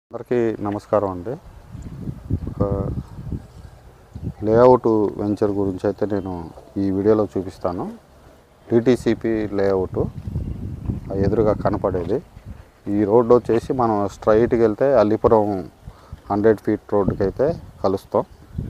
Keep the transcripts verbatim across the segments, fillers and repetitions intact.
అందరికీ నమస్కారం అండి. ఒక లేఅవుట్ వెంచర్ గురించి అయితే నేను ఈ వీడియోలో చూపిస్తాను. టీటీసీపీ లేఅవుట్ ఎదురుగా కనపడేది. ఈ రోడ్డు వచ్చేసి మనం స్ట్రైట్కి వెళ్తే అల్లిపురం హండ్రెడ్ ఫీట్ రోడ్డుకి అయితే కలుస్తాం.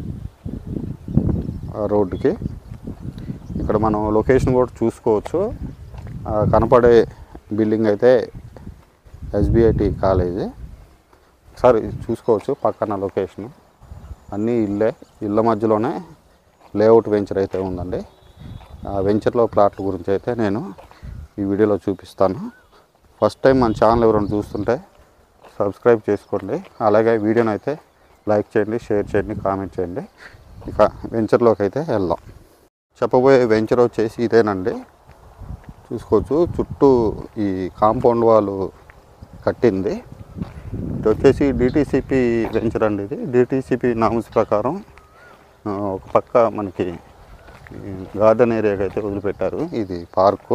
ఆ రోడ్డుకి ఇక్కడ మనం లొకేషన్ కూడా చూసుకోవచ్చు. కనపడే బిల్డింగ్ అయితే ఎస్బిఐటి కాలేజీ. ఒకసారి చూసుకోవచ్చు పక్కన లొకేషన్. అన్నీ ఇల్లే, ఇళ్ళ మధ్యలోనే లేఅవుట్ వెంచర్ అయితే ఉందండి. ఆ వెంచర్లో ప్లాట్ల గురించి అయితే నేను ఈ వీడియోలో చూపిస్తాను. ఫస్ట్ టైం మన ఛానల్ ఎవరైనా చూస్తుంటే సబ్స్క్రైబ్ చేసుకోండి. అలాగే వీడియోని అయితే లైక్ చేయండి, షేర్ చేయండి, కామెంట్ చేయండి. ఇక వెంచర్లోకి అయితే వెళ్దాం. చెప్పబోయే వెంచర్ వచ్చేసి ఇదేనండి. చూసుకోవచ్చు చుట్టూ ఈ కాంపౌండ్ వాళ్ళు కట్టింది. ఇది వచ్చేసి డిటీసీపీ వెంచర్ అండి. ఇది డిటీసీపీ నామ్స్ ప్రకారం ఒక పక్క మనకి గార్డెన్ ఏరియాకి అయితే వదిలిపెట్టారు. ఇది పార్కు.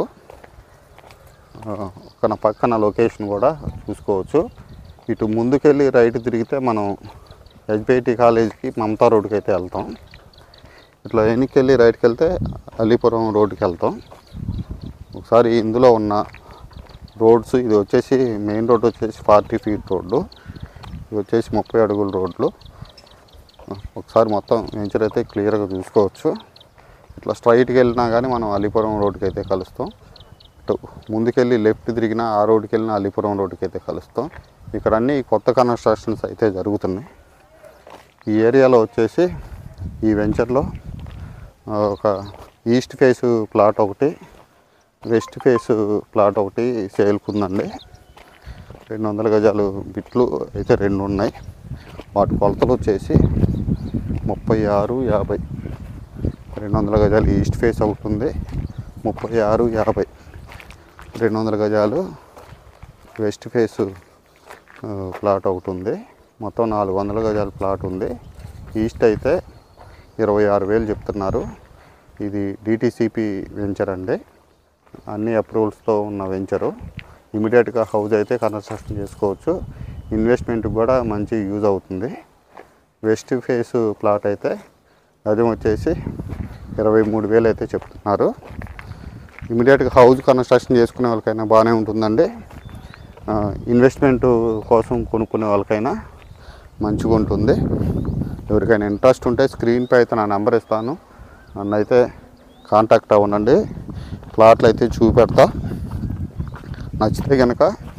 ఒక పక్కన లొకేషన్ కూడా చూసుకోవచ్చు. ఇటు ముందుకెళ్ళి రైట్ తిరిగితే మనం ఎస్బిఐటి కాలేజీకి మమతా రోడ్డుకి అయితే వెళ్తాం. ఇట్లా వెనక్కి రైట్కి వెళ్తే అల్లిపురం రోడ్డుకి వెళ్తాం. ఒకసారి ఇందులో ఉన్న రోడ్స్, ఇది వచ్చేసి మెయిన్ రోడ్ వచ్చేసి ఫార్టీ ఫీట్ రోడ్డు, ఇది వచ్చేసి ముప్పై అడుగుల రోడ్లు. ఒకసారి మొత్తం వెంచర్ అయితే క్లియర్గా చూసుకోవచ్చు. ఇట్లా స్ట్రైట్కి వెళ్ళినా కానీ మనం అల్లిపురం రోడ్డుకి అయితే కలుస్తాం. ఇటు ముందుకెళ్ళి లెఫ్ట్ తిరిగినా ఆ రోడ్డుకి వెళ్ళినా అల్లిపురం రోడ్డుకి అయితే కలుస్తాం. ఇక్కడ అన్నీ కొత్త కన్స్ట్రక్షన్స్ అయితే జరుగుతున్నాయి. ఈ ఏరియాలో వచ్చేసి ఈ వెంచర్లో ఒక ఈస్ట్ ఫేస్ ప్లాట్ ఒకటి, వెస్ట్ ఫేస్ ప్లాట్ ఒకటి సేల్కి ఉందండి. రెండు వందల గజాలు బిట్లు అయితే రెండు ఉన్నాయి. వాటి కొలతలు వచ్చేసి ముప్పై ఆరు యాభై. రెండు వందల గజాలు ఈస్ట్ ఫేస్ ఒకటి ఉంది, ముప్పై ఆరు యాభై. రెండు వందల గజాలు వెస్ట్ ఫేస్ ప్లాట్ ఒకటి ఉంది. మొత్తం నాలుగు వందల గజాల ప్లాట్ ఉంది. ఈస్ట్ అయితే ఇరవై ఆరు వేలు చెప్తున్నారు. ఇది డిటీసీపీ వెంచర్ అండి. అన్ని అప్రూవల్స్తో ఉన్న వెంచరు. ఇమీడియట్గా హౌస్ అయితే కన్స్ట్రక్షన్ చేసుకోవచ్చు. ఇన్వెస్ట్మెంట్కి కూడా మంచి యూజ్ అవుతుంది. వెస్ట్ ఫేస్ ప్లాట్ అయితే గజం వచ్చేసి ఇరవై మూడు వేలు అయితే చెప్తున్నారు. ఇమీడియట్గా హౌస్ కన్స్ట్రక్షన్ చేసుకునే వాళ్ళకైనా బాగానే ఉంటుందండి. ఇన్వెస్ట్మెంట్ కోసం కొనుక్కునే వాళ్ళకైనా మంచిగా ఉంటుంది. ఎవరికైనా ఇంట్రెస్ట్ ఉంటే స్క్రీన్పై అయితే నా నెంబర్ ఇస్తాను, నన్ను అయితే కాంటాక్ట్ అవ్వండి. ప్లాట్లు అయితే చూపెడతా. నచ్చితే కనుక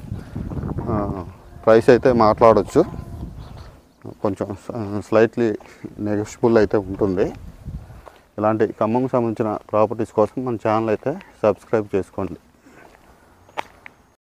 ప్రైస్ అయితే మాట్లాడవచ్చు. కొంచెం స్లైట్లీ నెగోషియబుల్ అయితే ఉంటుంది. ఇలాంటి ఖమ్మంకి సంబంధించిన ప్రాపర్టీస్ కోసం మన ఛానల్ అయితే సబ్స్క్రైబ్ చేసుకోండి.